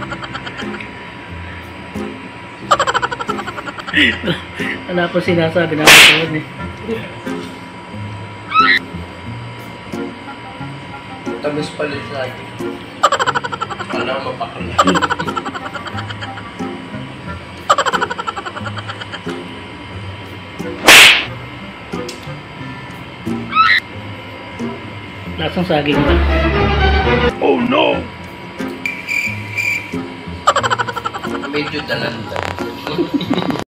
Wala po sinasabi na ako eh. Tamis palit lagi. Wala mapakala. Lasang saging na. Oh no! Medyo talanda.